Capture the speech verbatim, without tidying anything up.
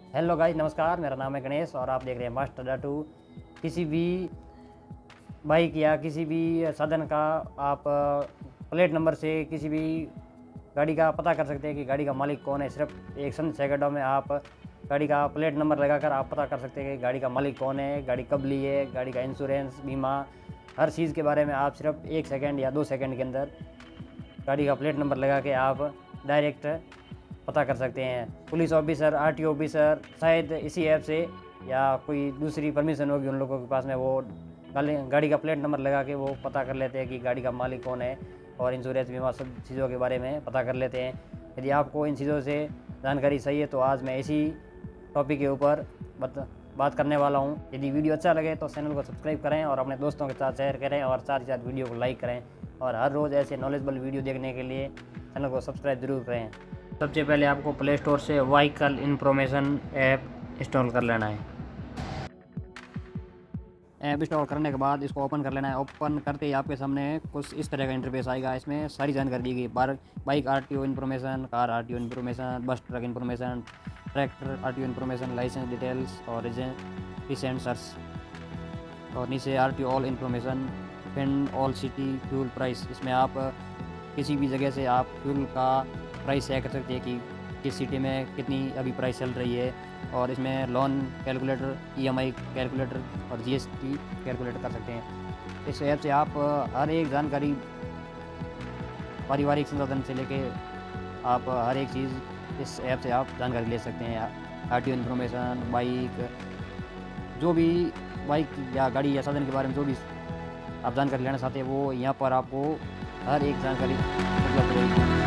Hello guys, नमस्कार। मेरा नाम है गणेश और आप देख रहे हैं मास्टर डाटू। किसी भी बाइक या किसी भी साधन का आप प्लेट नंबर से किसी भी गाड़ी का पता कर सकते हैं कि गाड़ी का मालिक कौन है। सिर्फ एक चंद सेकंडों में आप गाड़ी का प्लेट नंबर लगाकर आप पता कर सकते हैं कि गाड़ी का मालिक कौन है, गाड़ी कब ली है, गाड़ी का इंश्योरेंस, बीमा, हर चीज़ के बारे में आप सिर्फ एक सेकंड या दो सेकंड के अंदर गाड़ी का प्लेट नंबर लगा के आप डायरेक्ट पता कर सकते हैं। पुलिस ऑफिसर, आरटीओ ऑफिसर शायद इसी ऐप से या कोई दूसरी परमिशन होगी उन लोगों के पास में, वो गाड़ी का प्लेट नंबर लगा के वो पता कर लेते हैं कि गाड़ी का मालिक कौन है और इंश्योरेंस, बीमा, सब चीज़ों के बारे में पता कर लेते हैं। यदि आपको इन चीज़ों से जानकारी चाहिए तो आज मैं इसी टॉपिक के ऊपर बात करने वाला हूं। यदि वीडियो अच्छा लगे तो चैनल को सब्सक्राइब करें और अपने दोस्तों के साथ शेयर करें और साथ ही साथ वीडियो को लाइक करें और हर रोज़ ऐसे नॉलेजेबल वीडियो देखने के लिए चैनल को सब्सक्राइब जरूर करें। सबसे पहले आपको प्ले स्टोर से व्हीकल इन्फॉर्मेशन ऐप इंस्टॉल कर लेना है। ऐप इंस्टॉल करने के बाद इसको ओपन कर लेना है। ओपन करते ही आपके सामने कुछ इस तरह का इंटरफेस आएगा। इसमें सारी जानकारी दी गई, बार bike RTO information, car RTO information, bus truck information, tractor RTO information, licence details और रिसेंट सर्च और नीचे आरटीओ ऑल इन्फॉर्मेशन, फिन ऑल सिटी फ्यूल प्राइस। इसमें आप किसी भी जगह से आप फ्यूल का प्राइस चेक कर सकते हैं कि किस सिटी में कितनी अभी प्राइस चल रही है। और इसमें लोन कैलकुलेटर, ईएमआई कैलकुलेटर और जीएसटी कैलकुलेटर कर सकते हैं। इस ऐप से आप हर एक जानकारी, पारिवारिक संसाधन से लेके आप हर एक चीज़ इस ऐप से आप जानकारी ले सकते हैं। आरटीओ इन्फॉर्मेशन, बाइक, जो भी बाइक या गाड़ी या साधन के बारे में जो भी आप जानकारी लेना चाहते हैं वो यहाँ पर आपको हर एक जानकारी उपलब्ध रहेगी।